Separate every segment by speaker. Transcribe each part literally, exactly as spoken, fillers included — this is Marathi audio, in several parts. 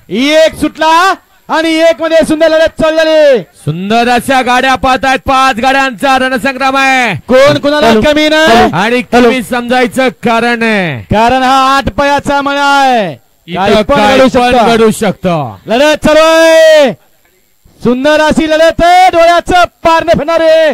Speaker 1: एक सुटला आणि एक मध्ये सुंदर लढत चालली।
Speaker 2: सुंदर अशा गाड्या पाहत आहेत, पाच गाड्यांचा रणसंग्राम आहे।
Speaker 1: कोण कुणाला कमी नाही
Speaker 2: आणि कमी समजायचं कारण आहे,
Speaker 1: कारण हा आठ पायाचा मळा आहे,
Speaker 2: इथं काय पण घडू शकतं।
Speaker 1: लढत चालू आहे, सुंदर अशी लढत आहे, डोळ्याचं पारणं फिरणारे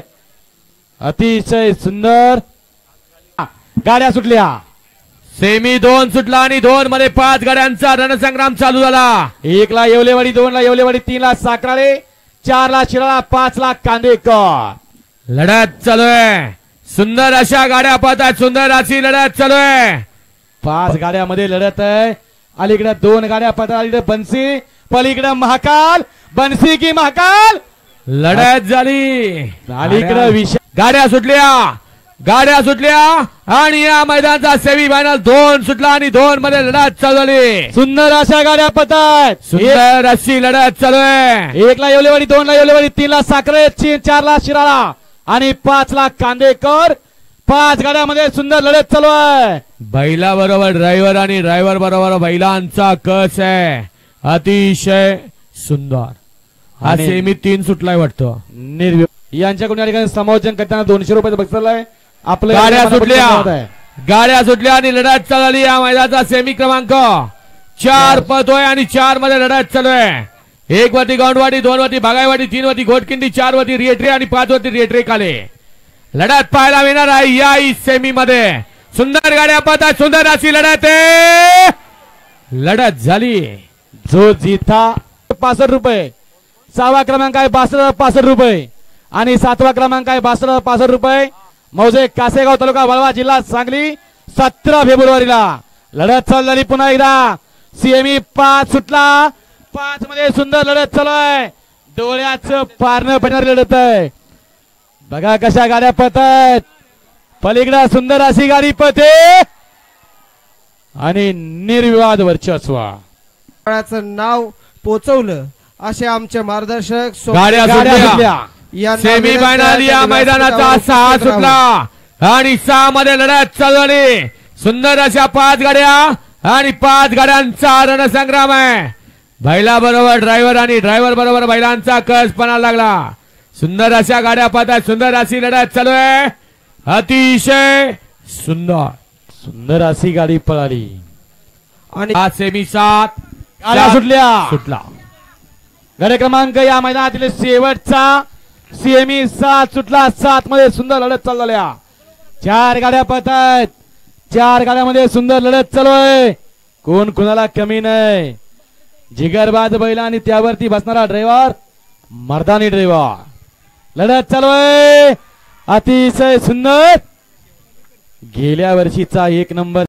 Speaker 1: अतिशय सुंदर गाड्या सुटल्या।
Speaker 2: सेमी दोन सुटला आणि दोन मध्ये पाच गाड्यांचा रणसंग्राम चालू झाला।
Speaker 1: एक ला येवलेवाडी, दोन ला येवलेवाडी, तीन ला साखराळे, चार ला शिराळा, पाच ला कांदेकर।
Speaker 2: लढत चालू आहे, सुंदर अशा गाड्या पाहतात, सुंदर अशी लढत चालू आहे।
Speaker 1: पाच गाड्यामध्ये लढत आहे, अलीकडे दोन गाड्या पाहतात, अलीकडे बन्सी, पलीकडे महाकाल। बन्सी की महाकाल
Speaker 2: लढत झाली,
Speaker 1: अलीकडे विषय
Speaker 2: गाड्या सुटल्या, गाड्या सुटल्या आणि या मैदानाचा सेमी फायनल दोन सुटला आणि दोन मध्ये लढत चालू झाली।
Speaker 1: सुंदर अशा गाड्या पतात,
Speaker 2: सुंदर अशी लढत चालू आहे।
Speaker 1: एक ला येवलेवाडी, दोन ला येवलेवाडी, तीन ला साखरे, चार ला शिराळा आणि पाच ला कांदेकर। पाच गाड्यामध्ये सुंदर लढत चालू आहे।
Speaker 2: बैला बरोबर ड्रायव्हर आणि ड्रायव्हर बरोबर बैलांचा कस आहे, अतिशय सुंदर। हा सेमी तीन सुटलाय वाटतं।
Speaker 1: निर्व्य यांच्याकडून या ठिकाणी समायोजन करताना दोनशे रुपयाचं बक्षीस आहे। आपल्या
Speaker 2: गाड्या सुटल्या, गाड्या सुटल्या आणि लढत चालू झाली। या मैदानाचा सेमी क्रमांक चार पळतोय आणि चार मध्ये लढत चालू आहे। एक वरती गौंडवाडी, दोन वरती भागाईवाडी, तीन वरती घोटकिंडी, चार वरती रिएट्री आणि पाच वरती रिएट्री काले। लढत पाहायला मिळणार आहे या सेमी मध्ये। सुंदर गाड्या पाहतात, सुंदर अशी लढत आहे, लढत झाली।
Speaker 1: जो जिथा पासष्ट रुपये, सहावा क्रमांक आहे बासष्ट पासष्ट रुपये आणि सातवा क्रमांक आहे बासष्ट पासष्ट रुपये। मौजे कासेगाव तालुका वाळवा जिल्हा सांगली, सतरा फेब्रुवारीला लढत चालू झाली। पुन्हा एकदा सीएमई पाच सुटला, पाच मध्ये सुंदर लढत चालू आहे, डोळ्याचं पारणं फिरणारी लढत आहे। बघा कशा गाड्या पळतात, पलीकडे सुंदर अशी गाडी पळते आणि निर्विवाद वर्चस्व
Speaker 3: नाव पोचवलं असे आमचे मार्गदर्शक।
Speaker 2: गाड्या सुटल्या, सेमी फायनल या मैदानाचा सहा सुटला आणि सहा मध्ये लढत चालू झाली। सुंदर अशा पाच गाड्या आणि पाच गाड्यांचा रणसंग्राम आहे। बैला बरोबर ड्रायव्हर आणि ड्रायव्हर बरोबर बैलांचा कस पणा लागला। सुंदर अशा गाड्या पाहतात, सुंदर अशी लढत चालू आहे, अतिशय सुंदर
Speaker 1: सुंदर अशी गाडी पळाली
Speaker 3: आणि
Speaker 2: हा सेमी सात
Speaker 1: गाड्या सुटल्या
Speaker 2: सुटला।
Speaker 1: गाडी क्रमांक या मैदानातील शेवटचा सीएमई सात सुटला, सात मध्ये सुंदर लढत चालू झाल्या। चार गाड्या पळतात, चार गाड्यामध्ये सुंदर लढत चालू आहे, कोण कुणाला कमी नाही। जिगरबाज बैल आणि त्यावरती बसणारा ड्रायव्हर, मर्दानी ड्रायव्हर, लढत चालू आहे, अतिशय सुंदर। गेल्या वर्षीचा एक नंबर